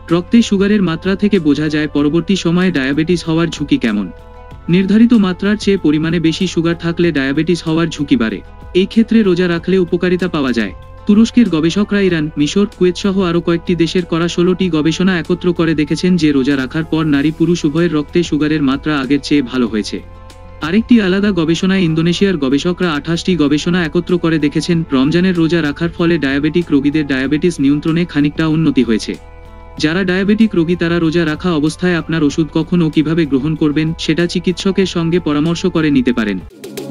রক্তে সুগারের মাত্রা থেকে বোঝা যায় পরবর্তী সময়ে ডায়াবেটিস হওয়ার ঝুঁকি কেমন। নির্ধারিত মাত্রার চেয়ে পরিমাণে বেশি সুগার থাকলে ডায়াবেটিস হওয়ার ঝুঁকি বাড়ে। এই ক্ষেত্রে রোজা রাখলে উপকারিতা পাওয়া যায়। তুরস্কের গবেষকরা ইরান, মিশর, কুয়েত সহ আরও কয়েকটি দেশের করা 16টি গবেষণা একত্র করে দেখেছেন যে রোজা রাখার পর নারী পুরুষ উভয়ের রক্তে সুগারের মাত্রা আগের চেয়ে ভালো হয়েছে। আরেকটি আলাদা গবেষণায় ইন্দোনেশিয়ার গবেষকরা 28টি গবেষণা একত্র করে দেখেছেন রমজানের রোজা রাখার ফলে ডায়াবেটিক রোগীদের ডায়াবেটিস নিয়ন্ত্রণে খানিকটা উন্নতি হয়েছে। যারা ডায়াবেটিক রোগী তারা রোজা রাখা অবস্থায় আপনার ওষুধ কখন ও কিভাবে গ্রহণ করবেন সেটা চিকিৎসকের সঙ্গে পরামর্শ করে নিতে পারেন।